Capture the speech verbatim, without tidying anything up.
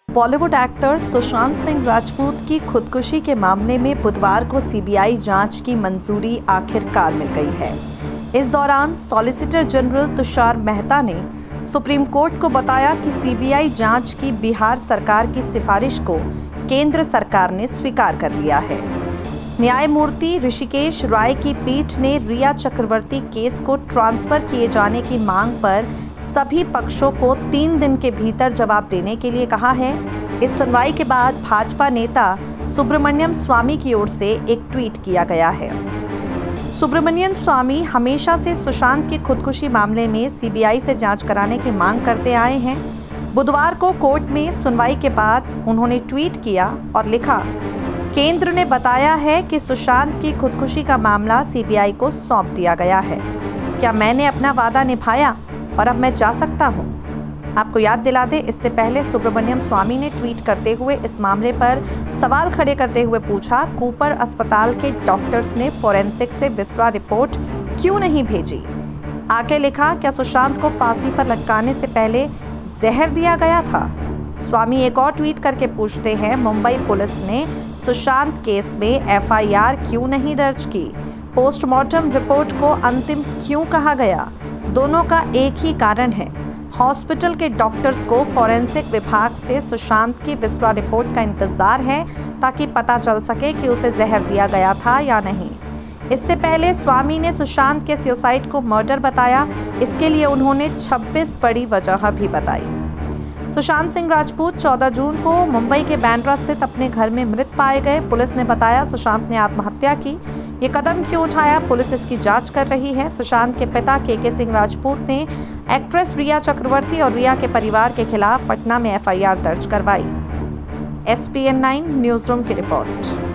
Bollywood actor Sushant Singh Rajput की खुदकुशी के मामले में बुधवार को सीबीआई जांच की मंजूरी आखिरकार मिल गई है। इस दौरान सॉलिसिटर जनरल तुषार मेहता ने सुप्रीम कोर्ट को बताया कि सीबीआई जांच की बिहार सरकार की सिफारिश को केंद्र सरकार ने स्वीकार कर लिया है। न्यायमूर्ति ऋषिकेश राय की पीठ ने रिया चक्रवर्ती केस को ट्रांसफर किए जाने की मांग पर सभी पक्षों को तीन दिन के भीतर जवाब देने के लिए कहा है। इस सुनवाई के बाद भाजपा नेता सुब्रमण्यम स्वामी की ओर से एक ट्वीट किया गया है। सुब्रमण्यम स्वामी हमेशा से सुशांत की खुदकुशी मामले में सीबीआई से जांच कराने की मांग करते आए हैं। बुधवार को कोर्ट में सुनवाई के बाद उन्होंने ट्वीट किया और लिखा, केंद्र ने बताया है कि सुशांत की खुदकुशी का मामला सीबीआई को सौंप दिया गया है। क्या मैंने अपना वादा निभाया और अब मैं जा सकता हूं? आपको याद दिला दें, इससे पहले सुब्रमण्यम स्वामी ने ट्वीट करते हुए इस मामले पर सवाल खड़े करते हुए पूछा, कूपर अस्पताल के डॉक्टर्स ने फोरेंसिक से विस्तार रिपोर्ट क्यों नहीं भेजी? आगे लिखा, क्या सुशांत को फांसी पर लटकाने से पहले जहर दिया गया था? स्वामी एक और ट्वीट करके पूछते हैं, मुंबई पुलिस ने सुशांत केस में एफ आई आर क्यों नहीं दर्ज की? पोस्टमार्टम रिपोर्ट को अंतिम क्यों कहा गया? दोनों का एक ही कारण है, हॉस्पिटल के डॉक्टर्स को फॉरेंसिक विभाग से सुशांत की विस्तार रिपोर्ट का इंतजार है ताकि पता चल सके कि उसे जहर दिया गया था या नहीं। इससे पहले स्वामी ने सुशांत के सुसाइड को मर्डर बताया। इसके लिए उन्होंने छब्बीस बड़ी वजह भी बताई। सुशांत सिंह राजपूत चौदह जून को मुंबई के बांद्रा स्थित अपने घर में मृत पाए गए। पुलिस ने बताया सुशांत ने आत्महत्या की। ये कदम क्यों उठाया, पुलिस इसकी जांच कर रही है। सुशांत के पिता के के सिंह राजपूत ने एक्ट्रेस रिया चक्रवर्ती और रिया के परिवार के खिलाफ पटना में एफ आई आर दर्ज करवाई। S P N nine news room की रिपोर्ट।